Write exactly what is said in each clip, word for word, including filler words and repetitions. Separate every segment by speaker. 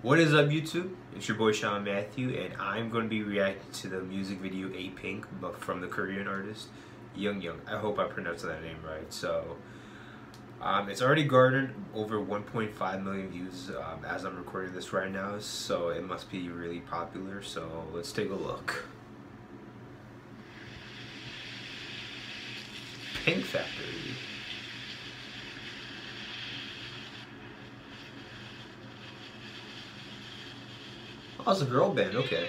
Speaker 1: What is up, YouTube? It's your boy Sean Matthew, and I'm going to be reacting to the music video A Pink but from the Korean artist Young Young. I hope I pronounced that name right. So, um, it's already garnered over one point five million views um, as I'm recording this right now, so it must be really popular. So, let's take a look. Pink Factory. Oh, it's a girl band, okay.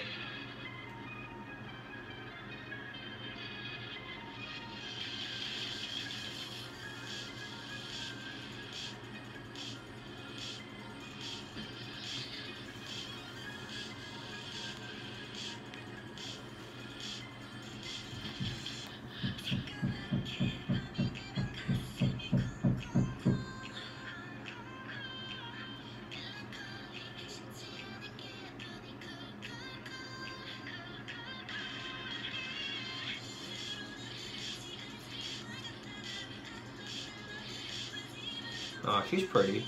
Speaker 1: Oh, she's pretty.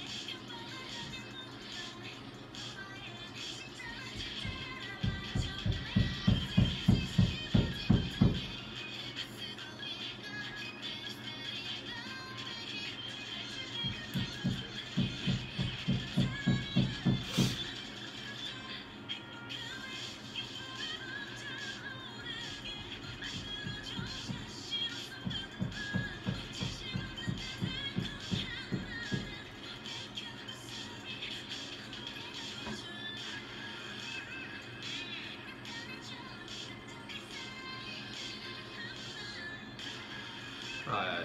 Speaker 1: Alright.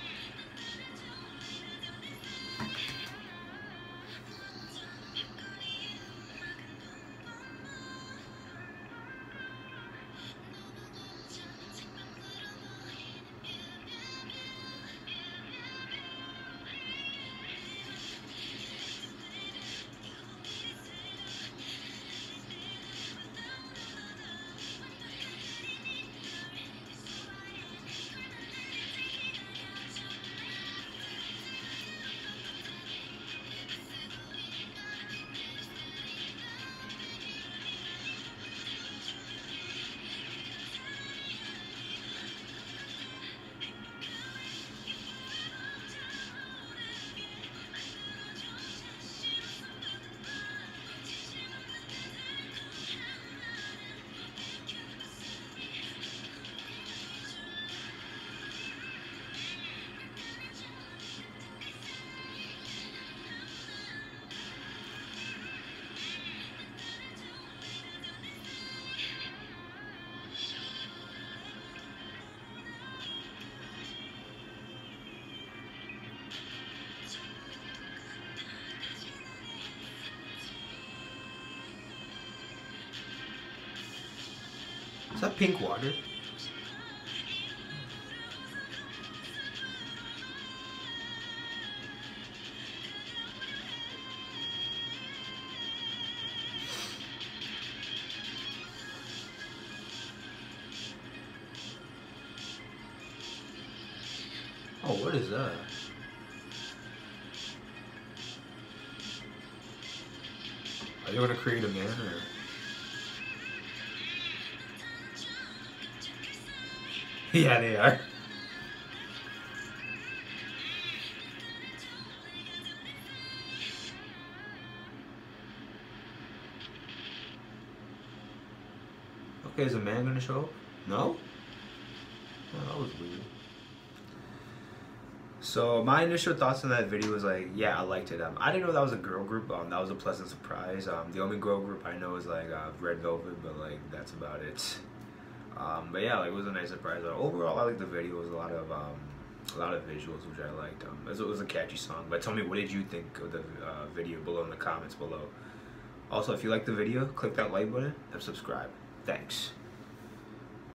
Speaker 1: Is that pink water? Oh, what is that? Are you gonna create a man or? Yeah, they are. Okay, is a man gonna show up? No? Oh, that was weird. So my initial thoughts on that video was like, yeah, I liked it. Um, I didn't know that was a girl group. Um, that was a pleasant surprise. Um, the only girl group I know is like uh, Red Velvet, but like that's about it. Um, but yeah, like, it was a nice surprise. Uh, overall, I liked the video. It was a lot of um, a lot of visuals, which I liked. Um, it, was, it was a catchy song. But tell me, what did you think of the uh, video below in the comments below? Also, if you liked the video, click that like button and subscribe. Thanks.